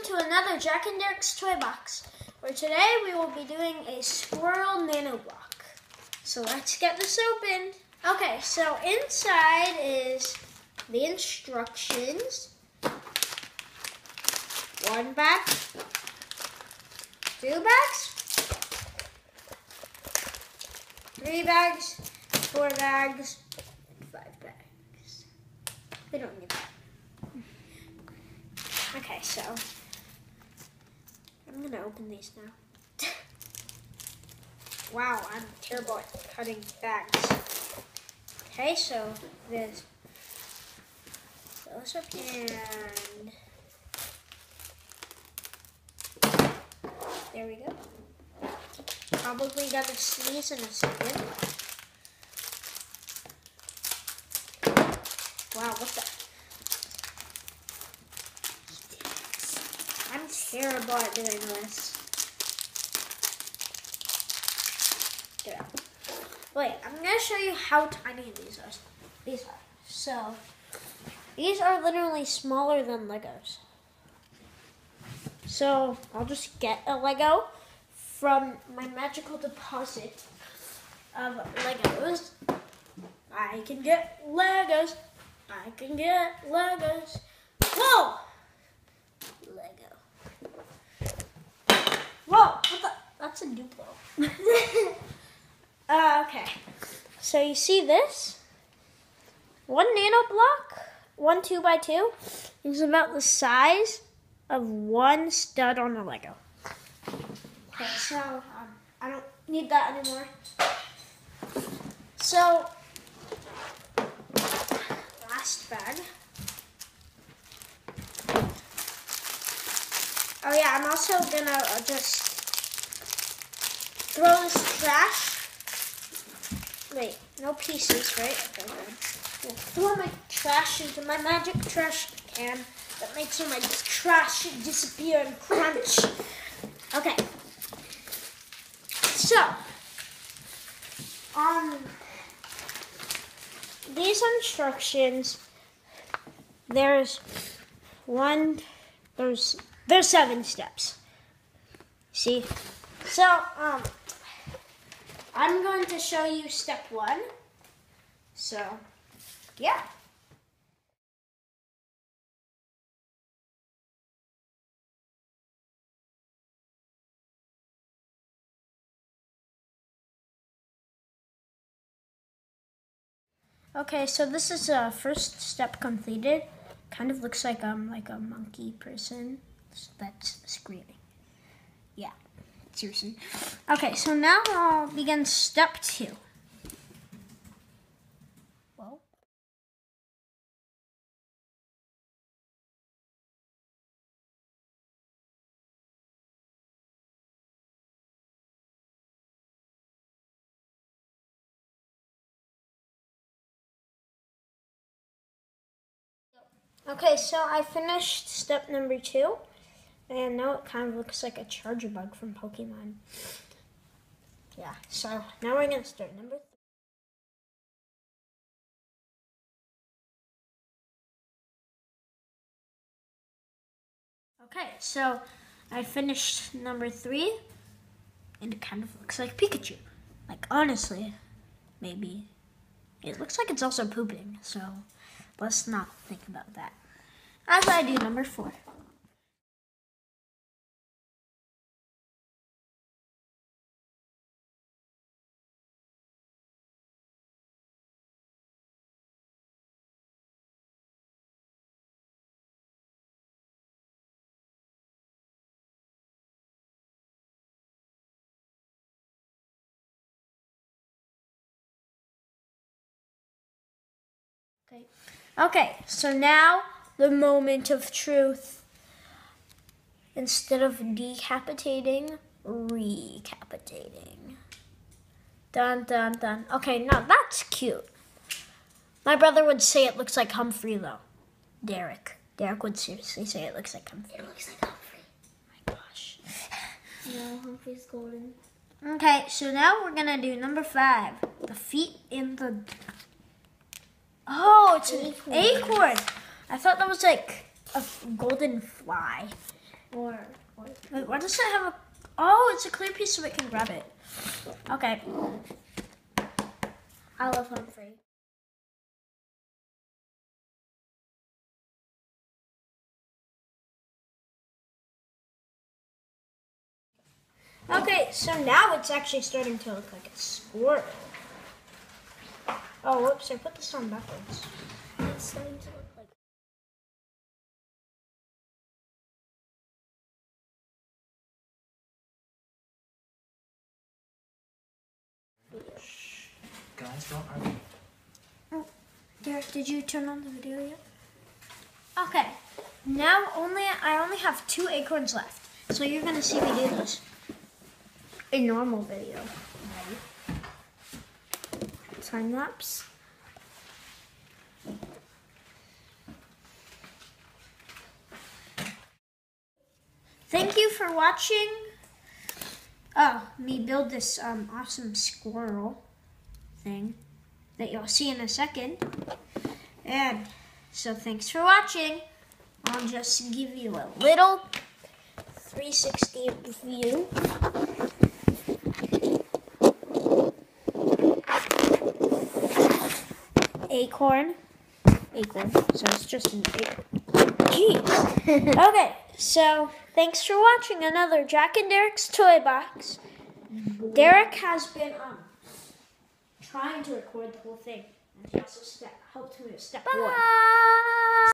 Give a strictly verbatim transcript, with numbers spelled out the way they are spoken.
to another Jack and Derek's Toy Box, where today we will be doing a squirrel nano block. So let's get this open. Okay, so inside is the instructions. One bag, two bags, three bags, four bags, and five bags. We don't need that. Okay, so I'm gonna open these now. Wow, I'm terrible at cutting bags. Okay, so there's those up and there we go. Probably gonna sneeze in a second. Wow, what the? I'm terrible at doing this. Yeah. Wait, I'm gonna show you how tiny these are. These are. So, these are literally smaller than Legos. So, I'll just get a Lego from my magical deposit of Legos. I can get Legos. I can get Legos. Whoa! Lego. Whoa! What the? That's a Duplo. uh, okay. So you see this? One nano block, one two by two, is about the size of one stud on a Lego. Okay, so um, I don't need that anymore. So, last bag. Oh yeah, I'm also gonna uh, just throw this trash. Wait, no pieces, right? Okay, good. We'll throw my trash into my magic trash can that makes all my trash disappear and crunch. Okay. So, on these instructions, there's one, there's, there's seven steps. See? So, um, I'm going to show you step one. So, yeah. Okay, so this is uh, first step completed. Kind of looks like um like a monkey person that's screaming. Yeah, seriously. Okay, so now I'll begin step two. Well. Okay, so I finished step number two, and now it kind of looks like a charger bug from Pokemon. Yeah, so now we're gonna start number three. Okay, so I finished number three, and it kind of looks like Pikachu. Like, honestly, maybe. It looks like it's also pooping, so let's not think about that. As I do number four. Okay. Okay, so now the moment of truth. Instead of decapitating, recapitating. Dun, dun, dun. Okay, now that's cute. My brother would say it looks like Humphrey, though. Derek. Derek would seriously say it looks like Humphrey. It looks like Humphrey. Oh my gosh. No, Humphrey's golden. Okay, so now we're going to do number five. The feet in the... Oh, it's an acorn. acorn. I thought that was like a golden fly. Or, or Wait, why does it have a... Oh, it's a clear piece so it can grab it. Okay. I love Humphrey. Okay, so now it's actually starting to look like a squirrel. Oh, whoops, I put this on backwards. It's starting to look like. Guys, don't argue. Oh, Derek, did you turn on the video yet? Okay, now only I only have two acorns left. So you're gonna see me do this. A normal video. Ready? Time lapse. Thank you for watching. Oh, me build this um, awesome squirrel thing that you'll see in a second. And so thanks for watching. I'll just give you a little three sixty view. Acorn. Acorn. So it's just an acorn. Jeez. Okay, so thanks for watching another Jack and Derek's Toy Box. Derek has been um trying to record the whole thing. And he also step, helped me with step one.